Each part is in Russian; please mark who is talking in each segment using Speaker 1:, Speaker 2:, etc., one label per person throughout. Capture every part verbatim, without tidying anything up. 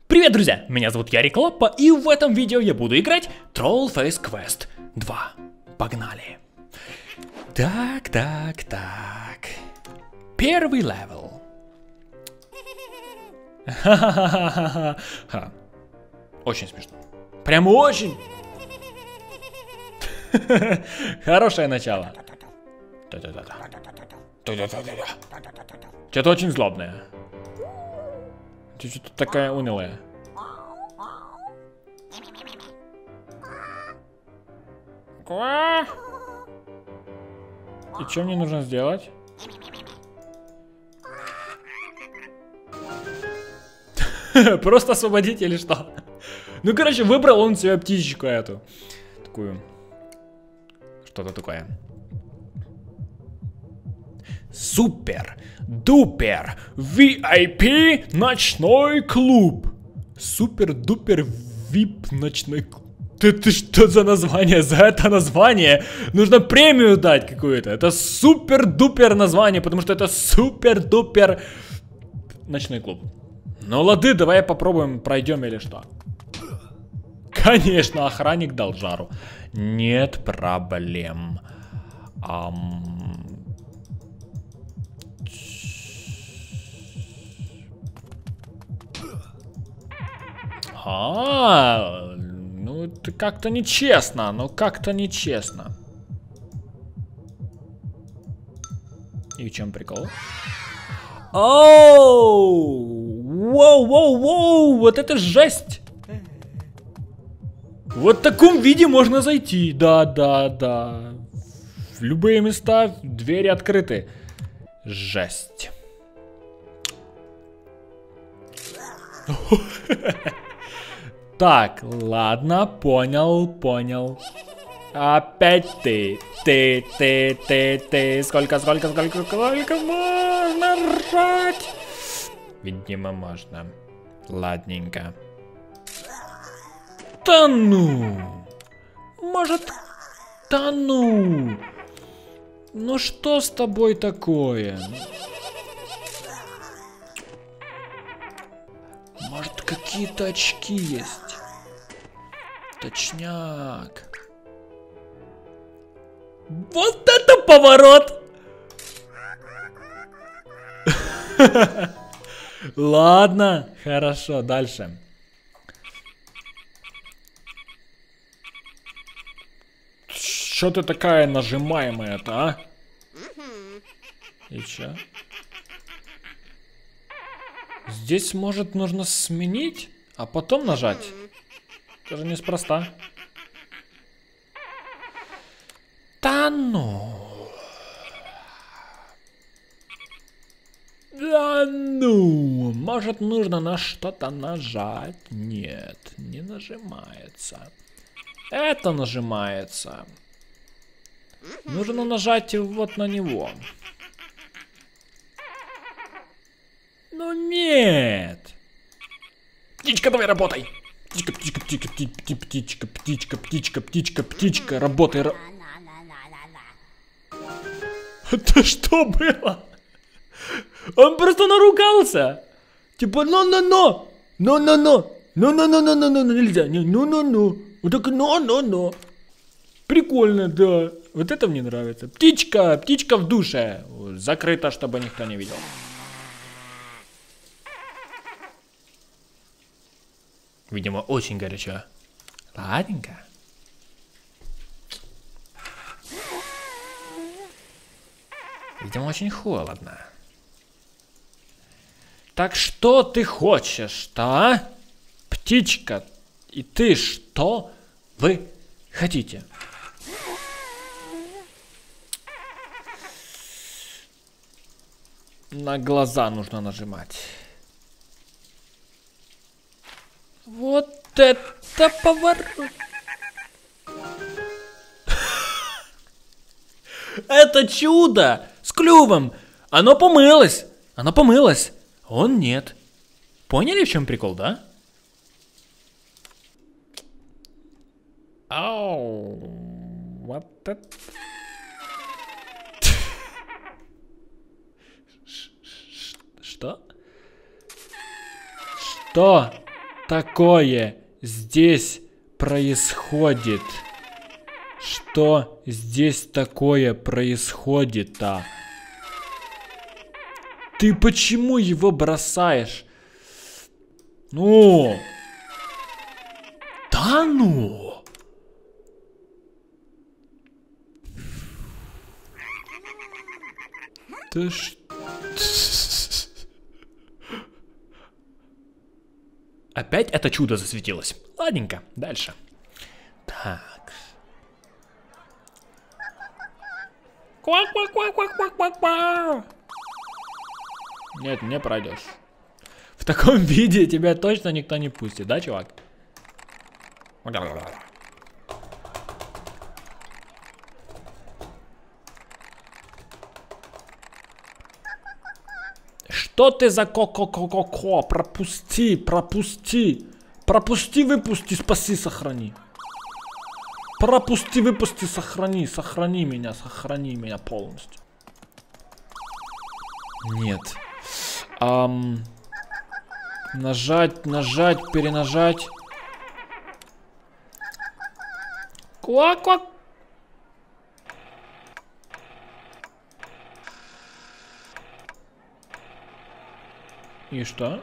Speaker 1: Привет, друзья! Меня зовут Ярик Лаппа, и в этом видео я буду играть Trollface Quest два. Погнали! Так, так, так. Первый левел. Ха-ха-ха-ха-ха. Очень смешно. Прям очень. Хорошее начало. Что-то очень злобное. Ты что-то такая унылая. И что мне нужно сделать? Просто освободить или что? Ну, короче, выбрал он себе птичку эту. Такую. Что-то такое. Супер, дупер, ви ай пи ночной клуб. Супер, дупер, вип ночной клуб. Это что за название? За это название нужно премию дать какую-то. Это супер-дупер название, потому что это супер-дупер ночной клуб. Ну лады, давай попробуем, пройдем или что. Конечно, охранник дал жару. Нет проблем. Ам... А, ну это как-то нечестно, ну как-то нечестно. И в чем прикол? Оу, воу, воу, воу, вот это жесть. Вот в таком виде можно зайти, да, да, да. В любые места, двери открыты. Жесть. Так, ладно, понял, понял. Опять ты, ты, ты, ты, ты. Сколько, сколько, сколько, сколько можно ржать? Видимо, можно. Ладненько. Да ну. Может, да ну. Ну что с тобой такое? Может, какие-то очки есть? Точняк. Вот это поворот! Ладно, хорошо, дальше. Что ты такая нажимаемая-то, а? И чё? Здесь, может, нужно сменить, а потом нажать. Это же неспроста. Да ну. Да ну. Может, нужно на что-то нажать? Нет, не нажимается. Это нажимается. Нужно нажать вот на него. Ну нет. Птичка, давай работай. Птичка, птичка, птичка, птичка, птичка, птичка, птичка, птичка, птичка, работай. Это что было? Он просто наругался. Типа, ну-ну-ну, ну-ну-ну, ну-ну-ну-ну-ну, нельзя, ну-ну-ну. Вот так, ну-ну-ну. Прикольно, да. Вот это мне нравится. Птичка, птичка в душе. Закрыто, чтобы никто не видел. Видимо, очень горячо. Ладненько. Видимо, очень холодно. Так что ты хочешь-то, а? Птичка, и ты что вы хотите? На глаза нужно нажимать. Вот это поворот. Это чудо с клювом. Оно помылось. Оно помылось. Он нет. Поняли, в чем прикол, да? Ау. Вот это. Что? Что? такое здесь происходит? Что здесь такое происходит-то? Ты почему его бросаешь? Ну? Да ну? Ты что? Опять это чудо засветилось. Ладненько, дальше. Так. Квак-квак-квак-квак-квак-квак. Нет, не пройдешь. В таком виде тебя точно никто не пустит, да, чувак? Что ты за ко-ко-ко-ко-ко? Пропусти, пропусти. Пропусти, выпусти, спаси, сохрани. Пропусти, выпусти, сохрани. Сохрани меня, сохрани меня полностью. Нет. Ам... Нажать, нажать, перенажать. Квак-квак. И что?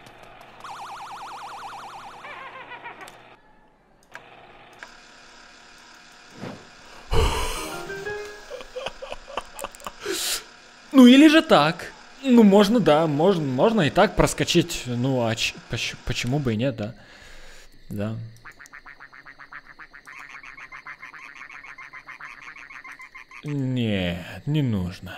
Speaker 1: Ну или же так. Ну можно, да, можно, можно и так проскочить. Ну а ч поч почему бы и нет, да? Да. Нет, не нужно.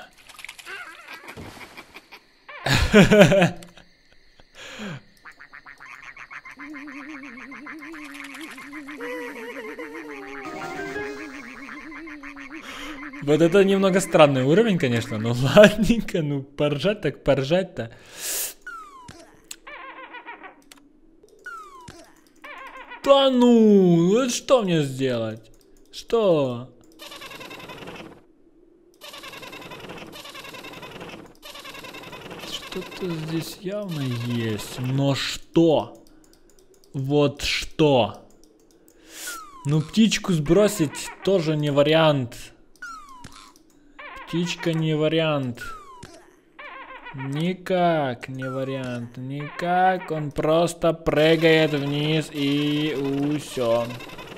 Speaker 1: Вот это немного странный уровень, конечно, но ладненько, ну поржать так поржать-то. Да ну, вот что мне сделать? Что? Что-то здесь явно есть, но что? Вот что? Ну птичку сбросить тоже не вариант. Птичка не вариант. Никак не вариант. Никак. Он просто прыгает вниз и все.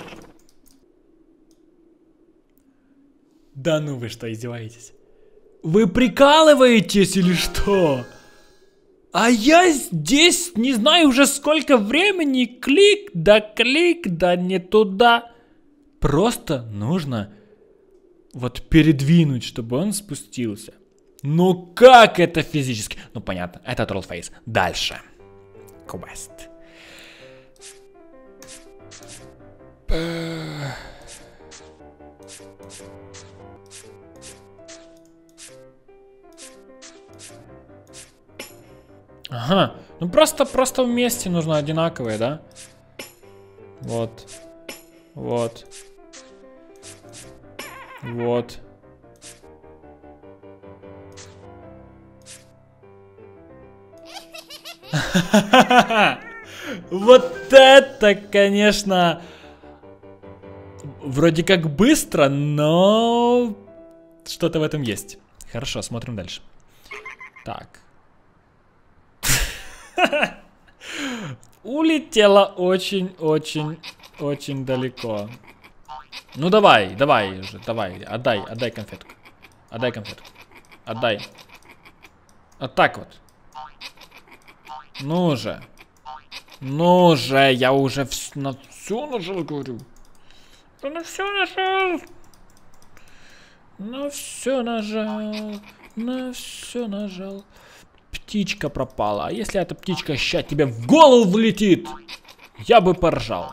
Speaker 1: Да ну вы что, издеваетесь? Вы прикалываетесь или что? А я здесь не знаю уже сколько времени. Клик, да клик, да не туда. Просто нужно... Вот передвинуть, чтобы он спустился. Ну как это физически? Ну понятно, это троллфейс. Дальше. Квест. Ага. Ну просто, просто вместе нужно одинаковые, да? Вот. Вот. Вот. Вот это, конечно, вроде как быстро, но что-то в этом есть. Хорошо, смотрим дальше. Так. Улетела очень-очень-очень далеко. Ну давай, давай уже, давай, отдай, отдай конфетку. Отдай конфетку. Отдай. Вот так вот. Ну же. Ну же, я уже вс на все нажал, говорю. Я на все нажал. На все нажал. На все нажал. Птичка пропала. А если эта птичка ща тебе в голову влетит, я бы поржал.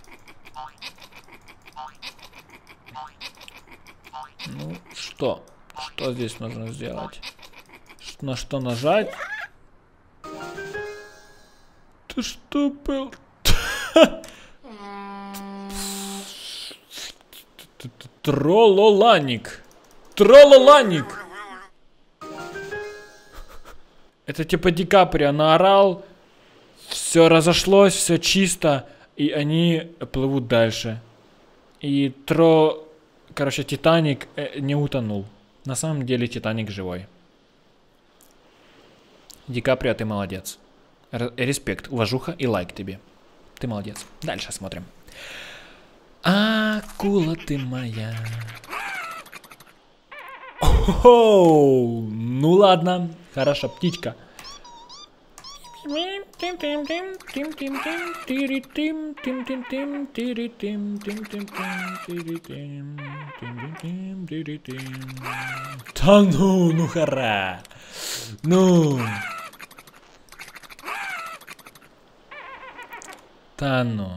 Speaker 1: Ну, что? Что здесь нужно сделать? На что нажать? Ты что был? Трололаник. Трололаник. Это типа Ди Каприо наорал все разошлось, все чисто, и они плывут дальше. И Тро... Короче, Титаник э, не утонул. На самом деле Титаник живой. Ди Каприо, ты молодец. Р респект, уважуха и лайк тебе. Ты молодец. Дальше смотрим. Акула ты моя. О-хо-хо! Ну ладно, хорошо, птичка. Да ну, ну хара. Ну. Да ну.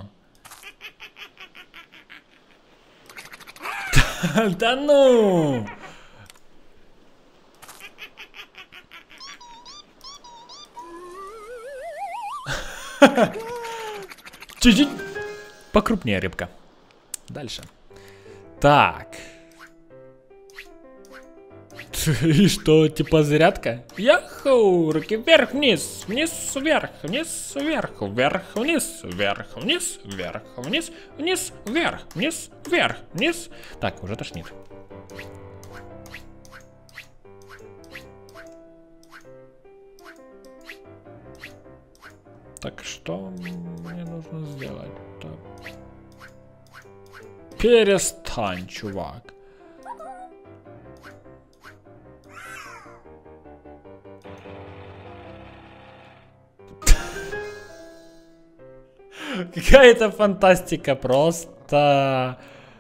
Speaker 1: Да ну. Чуть-чуть покрупнее рыбка. Дальше. Так. И что, типа зарядка? Яху! Руки вверх, вниз, вниз, вверх, вниз, вверх, вверх, вниз, вверх, вниз, вверх, вниз, вниз, вверх, вниз, вверх, вниз. Так, уже тошнит. Так, что мне нужно сделать-то? Перестань, чувак. Какая-то фантастика, просто...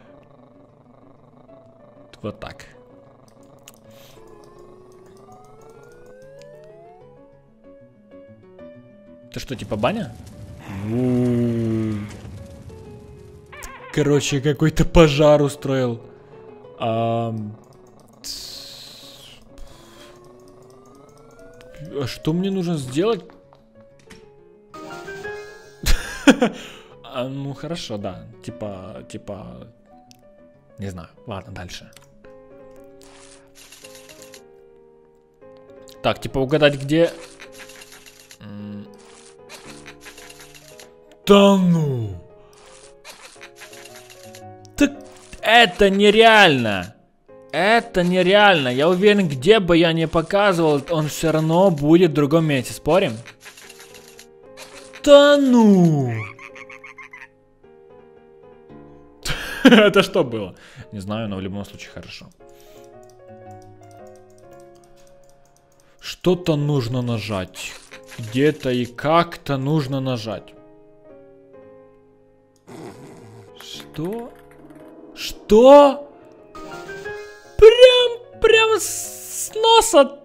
Speaker 1: Вот так. Ты что, типа баня? Короче, какой-то пожар устроил. А... а что мне нужно сделать? а, ну хорошо, да. Типа, типа... Не знаю. Ладно, дальше. Так, типа угадать, где... Да ну! Так это нереально! Это нереально! Я уверен, где бы я ни показывал, он все равно будет в другом месте. Спорим? Да ну! Это что было? Не знаю, но в любом случае хорошо. Что-то нужно нажать. Где-то и как-то нужно нажать. Что? Что? Прям, прям с носа.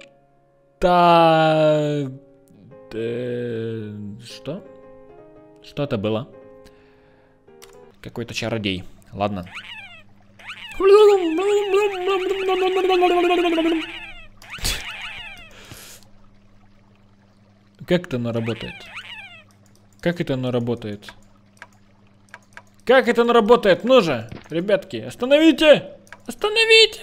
Speaker 1: Да. Э, что? Что это было? Какой-то чародей. Ладно. Как это оно работает? Как это оно работает? Как это оно работает? Ну же, ребятки, остановите! Остановите!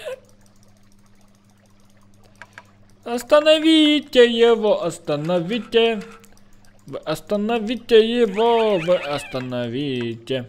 Speaker 1: Остановите его! Остановите! Вы остановите его! Вы остановите!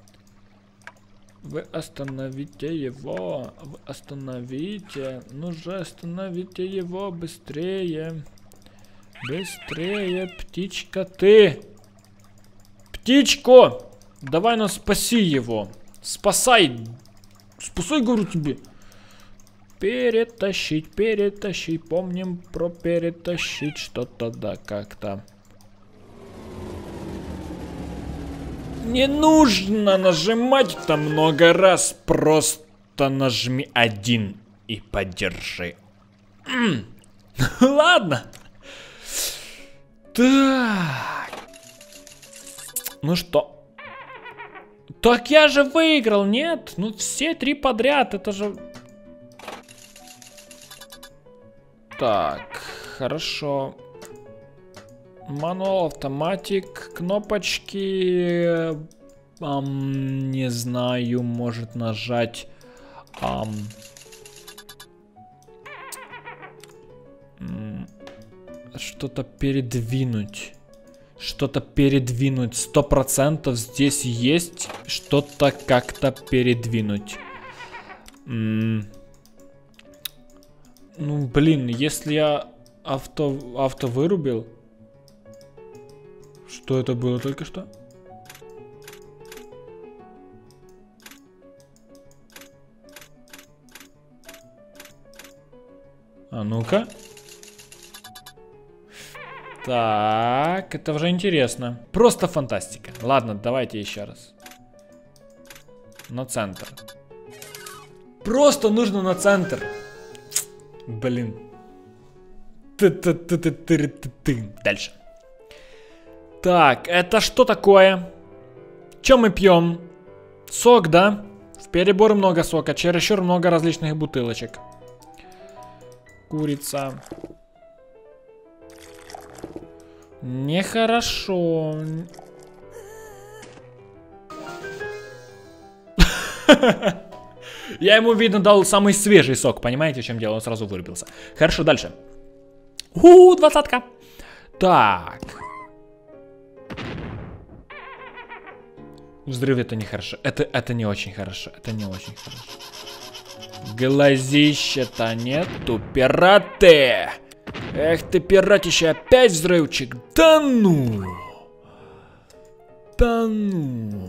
Speaker 1: Вы остановите его! Вы остановите! Ну же, остановите его быстрее! Быстрее, птичка, ты! Птичко! Давай, ну спаси его. Спасай. Спасай, говорю тебе. Перетащить, перетащить. Помним про перетащить что-то, да, как-то. Не нужно нажимать там много раз. Просто нажми один и поддержи. Ладно. Так. Ну что? Так я же выиграл, нет? Ну все три подряд, это же... Так, хорошо. Мануал, автоматик, кнопочки... Ам, не знаю, может нажать... Ам... Что-то передвинуть. Что-то передвинуть. Сто процентов здесь есть что-то как-то передвинуть. М-м. Ну, блин, если я авто, авто вырубил... Что это было только что? А ну-ка. Так, это уже интересно. Просто фантастика. Ладно, давайте еще раз. На центр. Просто нужно на центр. Блин. Дальше. Так, это что такое? Что мы пьем? Сок, да? В перебор много сока, чересчур много различных бутылочек. Курица. Нехорошо. Я ему, видно, дал самый свежий сок. Понимаете, в чем дело? Он сразу вырубился. Хорошо, дальше. У, двадцатка. Так. Взрыв это нехорошо. Это, это не очень хорошо. Это не очень хорошо. Глазища-то нету. Пираты! Эх ты, пиратище, опять взрывчик. Да ну! Да ну!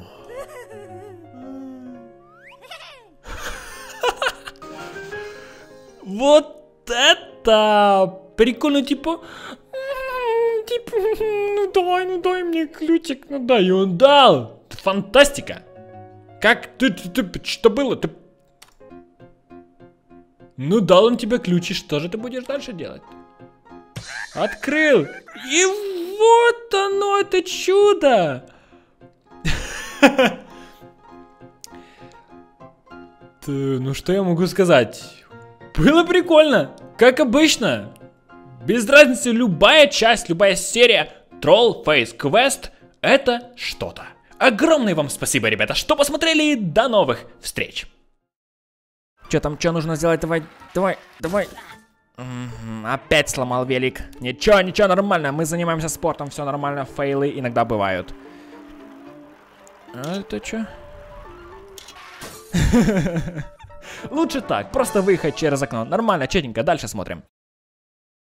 Speaker 1: Вот это прикольно, типа... Типа, ну дай, ну дай мне ключик, ну дай. И он дал. Фантастика. Как ты, ты, ты, что было? Ты... Ну дал он тебе ключ, и что же ты будешь дальше делать? Открыл. И вот оно, это чудо. Ну что я могу сказать? Было прикольно, как обычно. Без разницы, любая часть, любая серия Troll Face Quest это что-то. Огромное вам спасибо, ребята, что посмотрели, и до новых встреч. Че там, что нужно сделать? Давай, давай, давай. Угу, опять сломал велик. Ничего, ничего, нормально. Мы занимаемся спортом, все нормально. Фейлы иногда бывают. А это что? Лучше так, просто выехать через окно. Нормально, четенько, дальше смотрим.